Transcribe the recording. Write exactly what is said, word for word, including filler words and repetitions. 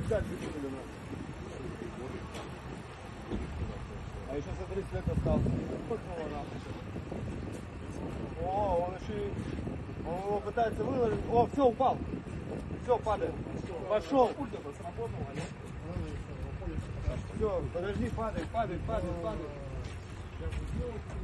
пять секунд. А еще смотри, свет остался. О, он еще и... Он его пытается выложить. О, все, упал. Все, падает. Пошел. Все, подожди, падает, падает, падает, падает.